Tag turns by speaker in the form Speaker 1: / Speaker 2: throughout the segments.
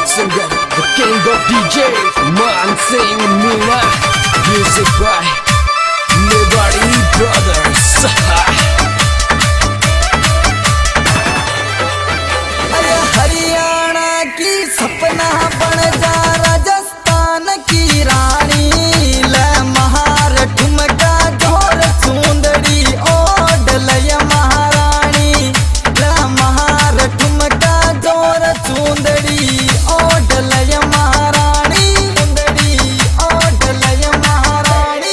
Speaker 1: singer, the king of DJs, Mansingh Meena. Music by Mewari Brothers.
Speaker 2: अरे हरियाणा की सपना बन जा राजस्थान की रानी, ले महार ठुमका जोर चूंदड़ी ओढ़ लय महारानी, ले महार ठुमका जोर चूंदड़ी ओढ़ लय महारानी, चूंदड़ी ओढ़ लय महारानी।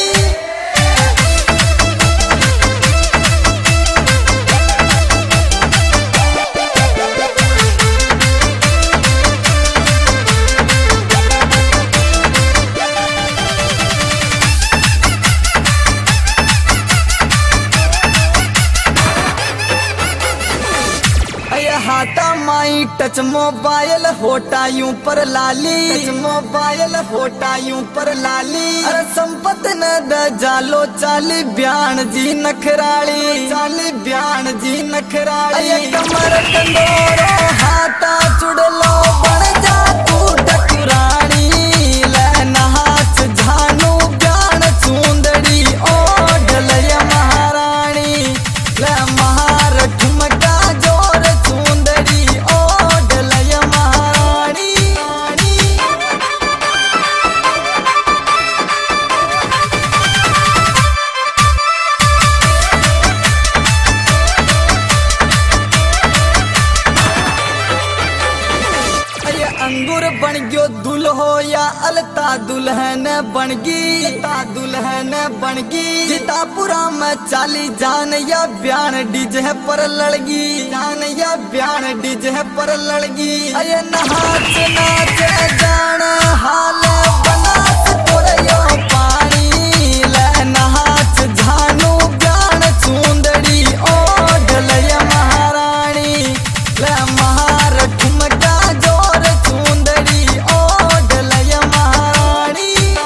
Speaker 2: हाथा माई टच मोबाइल होटा यूं पर लाली, टच मोबाइल होटा यूं पर लाली। अरे संपत न द जालो चाली ब्यान जी नखराली, चाली ब्यान जी नखराली। अये कमर कंदोरो हाथा चुड़लो बन जा तू ठकुरानी, ले नहाच झानू ब्यान चूंदड़ी ओढ़ लय महारानी, ले महार ठुमका जोर चूंदड़ी ओढ़ लय महारानी। अये अंगूर बन गयो दुल्हो या अलता दुल्हन बनगी, अलता दुल्हन बनगी। जितापुरा में चाली जान या ब्यान डीजे पर लड़गी, जान या ब्यान डीजे पर लड़गी। अये नहाच नाच जान हाल बनास तोरयो पानी, ले नहाच झानू ब्यान चूंदड़ी ओढ़ लय महारानी, ले महार ठुमका जोर चूंदड़ी ओढ़ लय महारानी।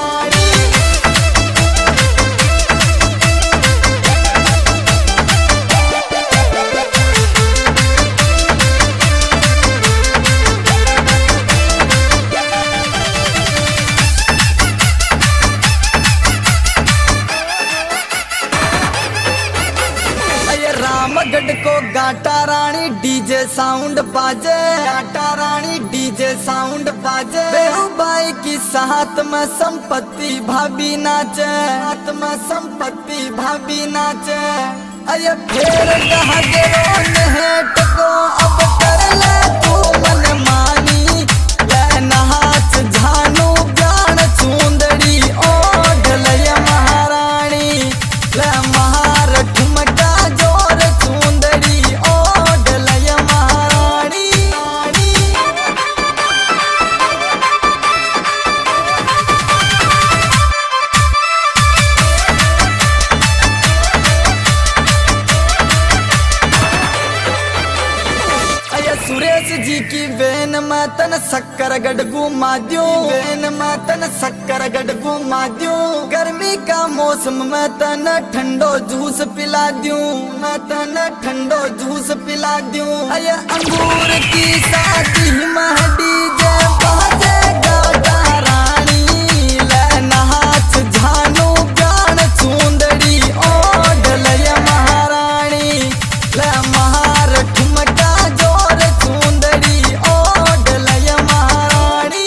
Speaker 2: अये रामगढ़ को गाटा रानी डीजे साउंड बाजे, गाटा रानी डीजे साउंड बाजे। बेहुबाई की साथ में संपत्ति भाभी नाचे, साथ में संपत्ति भाभी नाचे। अये फेर गहगरो नेहट को अब कर ले तू मन मानी, ले नहाच झानू ब्यान चूंदड़ी ओढ़ लय महारानी, ले महार ठुमका जोर चूंदड़ी ओढ़ लय महारानी। अये सुरेश जी की वेन में तन शक्कर गढ़ घुमा दूं, वेन में तन शक्कर गढ़ घुमा दूं। गर्मी का मौसम में तन ठंडो जूस पिला दूं, मैं तन ठंडो जूस पिला दूं। अये अंगूर की शादी में डीजे बाजे गाटा रानी, ले नहाच झानू ब्यान चूंदड़ी ओढ़ लय महारानी, ले महार ठुमका जोर चूंदड़ी ओढ़ लय महारानी।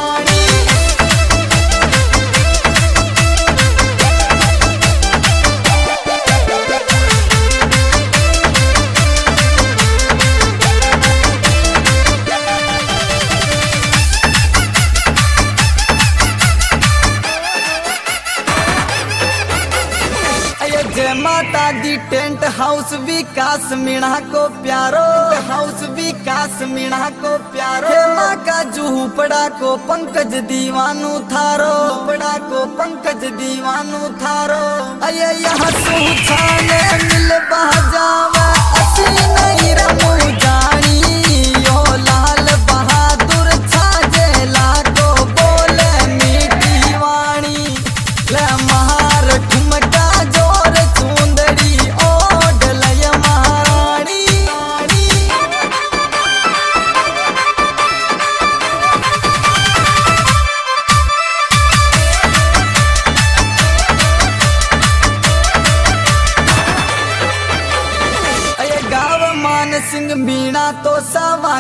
Speaker 2: अये जय माता दी टेंट हाउस विकास मीणा को प्यारो, हाउस विकास मीणा को प्यारो। खेमा का झूपड़ा को पंकज दीवानू थारो, झूपड़ा को पंकज दीवानू थारो। अये यहाँ सुछाने मिल बहजावा असी नहीं रमू जानी, यो लाल बहादुर छाजे लाको बोले मीठी वाणी, ले महार ठुमका जोर चूंदड़ी ओढ़ लय महारानी।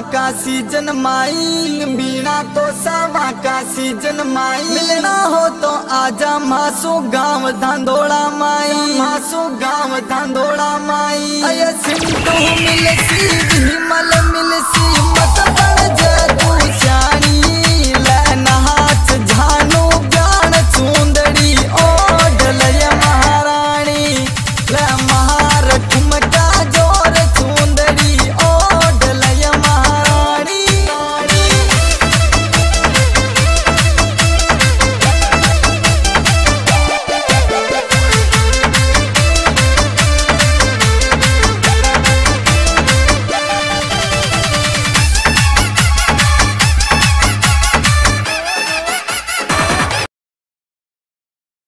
Speaker 2: का सीजन माई, बीना तो सावा का सीजन माई। मिलना हो तो आजा मासू गाँव धांधोड़ा माई, मासू गाँव धांधोड़ा माई। अय सिंधु मिलसी विमल मिलसी मत